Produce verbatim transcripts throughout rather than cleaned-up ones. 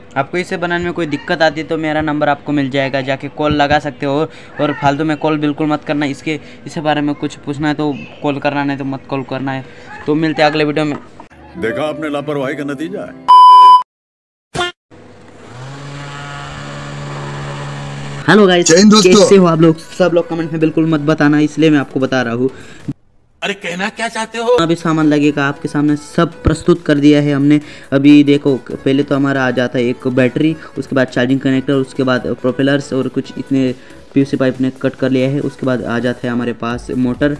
आपको इसे बनाने में कोई दिक्कत आती है तो मेरा नंबर आपको मिल जाएगा, जाके कॉल लगा सकते हो। और फालतू में कॉल बिल्कुल मत करना, इसके इसके बारे में कुछ पूछना है तो कॉल करना, नहीं तो मत कॉल करना है। तो मिलते हैं अगले वीडियो में। देखा आपने लापरवाही का नतीजा है। हेलो गाइस, कैसे हो आप लोग? सब लोग कमेंट में बिल्कुल मत बताना, इसलिए मैं आपको बता रहा हूँ। अरे कहना क्या चाहते हो? अभी सामान लगेगा आपके सामने, सब प्रस्तुत कर दिया है हमने। अभी देखो, पहले तो हमारा आ जाता है एक बैटरी, उसके बाद चार्जिंग कनेक्टर, उसके बाद प्रोपेलर्स और कुछ इतने पीवीसी पाइप ने कट कर लिया है। उसके बाद आ जाता है हमारे पास मोटर,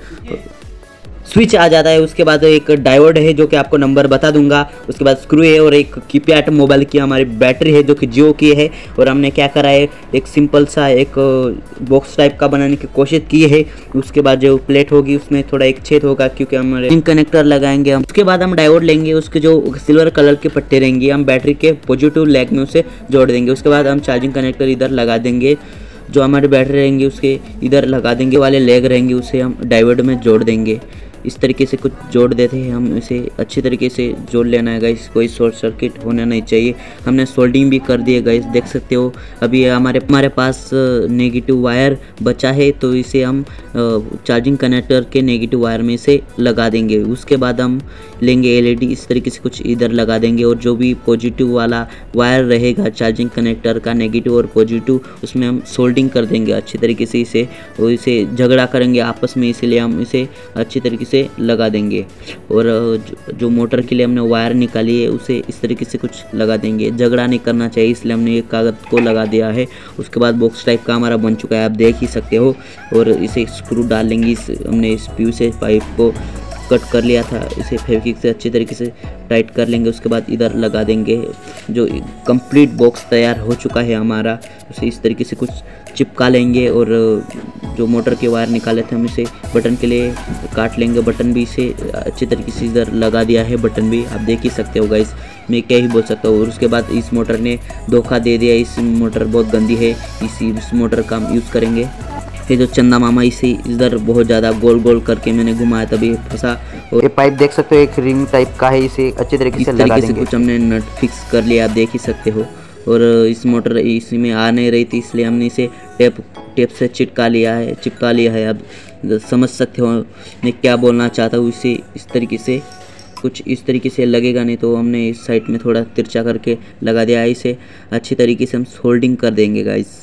स्विच आ जाता है। उसके बाद एक डायोड है जो कि आपको नंबर बता दूंगा। उसके बाद स्क्रू है और एक कीपैड मोबाइल की हमारी बैटरी है जो कि जियो की है। और हमने क्या करा है, एक सिंपल सा एक बॉक्स टाइप का बनाने की कोशिश की है। उसके बाद जो प्लेट होगी उसमें थोड़ा एक छेद होगा क्योंकि हम रिंग कनेक्टर लगाएंगे हम। उसके बाद हम डायोड लेंगे, उसके जो सिल्वर कलर के पट्टे रहेंगे हम बैटरी के पॉजिटिव लेग में उसे जोड़ देंगे। उसके बाद हम चार्जिंग कनेक्टर इधर लगा देंगे, जो हमारे बैटरी रहेंगे उसके इधर लगा देंगे, वाले लेग रहेंगे उसे हम डायोड में जोड़ देंगे। इस तरीके से कुछ जोड़ देते हैं हम, इसे अच्छी तरीके से जोड़ लेना है गाइस, कोई शॉर्ट सर्किट होना नहीं चाहिए। हमने सोल्डिंग भी कर दी है गाइस, देख सकते हो। अभी हमारे हमारे पास नेगेटिव वायर बचा है तो इसे हम चार्जिंग कनेक्टर के नेगेटिव वायर में से लगा देंगे। उसके बाद हम लेंगे एलईडी, इस तरीके से कुछ इधर लगा देंगे। और जो भी पॉजिटिव वाला वायर रहेगा चार्जिंग कनेक्टर का, नेगेटिव और पॉजिटिव, उसमें हम सोल्डिंग कर देंगे अच्छी तरीके से इसे। और इसे झगड़ा करेंगे आपस में, इसीलिए हम इसे अच्छी तरीके से लगा देंगे। और जो, जो मोटर के लिए हमने वायर निकाली है उसे इस तरीके से कुछ लगा देंगे। झगड़ा नहीं करना चाहिए इसलिए हमने एक कागज़ को लगा दिया है। उसके बाद बॉक्स टाइप का हमारा बन चुका है, आप देख ही सकते हो। और इसे स्क्रू डाल लेंगे, इस हमने इस पीवीसी पाइप को कट कर लिया था, इसे फेविक्विक से अच्छी तरीके से टाइट कर लेंगे। उसके बाद इधर लगा देंगे। जो कंप्लीट बॉक्स तैयार हो चुका है हमारा, उसे इस तरीके से कुछ चिपका लेंगे। और जो मोटर के वायर निकाले थे हम इसे बटन के लिए काट लेंगे। बटन भी इसे अच्छी तरीके से इधर लगा दिया है, बटन भी आप देख ही सकते हो गाइस, मैं क्या ही बोल सकता हूँ। और उसके बाद इस मोटर ने धोखा दे दिया, इस मोटर बहुत गंदी है, इसी इस मोटर का हम यूज़ करेंगे। ये जो चंदा मामा, इसे इधर बहुत ज़्यादा गोल गोल करके मैंने घुमाया तभी फंसा। और ये पाइप देख सकते हो एक रिंग टाइप का है, इसे अच्छे तरीके से लगा देंगे। कुछ हमने नट फिक्स कर लिया, आप देख ही सकते हो। और इस मोटर इसमें आ नहीं रही थी इसलिए हमने इसे टेप टेप से चिपका लिया है चिपका लिया है अब समझ सकते हो मैं क्या बोलना चाहता हूँ। इसे इस तरीके से कुछ इस तरीके से लगेगा नहीं तो हमने इस साइड में थोड़ा तिरछा करके लगा दिया है। इसे अच्छी तरीके से हम सोल्डिंग कर देंगे गाइस।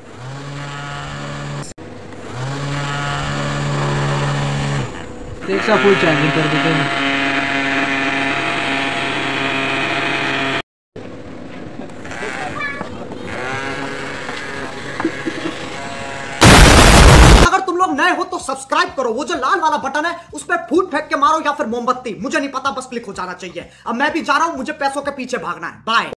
एक सा फुल चार्जिंग कर देते हैं। अगर तुम लोग नए हो तो सब्सक्राइब करो, वो जो लाल वाला बटन है उस पर फूट फेंक के मारो या फिर मोमबत्ती, मुझे नहीं पता, बस क्लिक हो जाना चाहिए। अब मैं भी जा रहा हूं, मुझे पैसों के पीछे भागना है। बाय।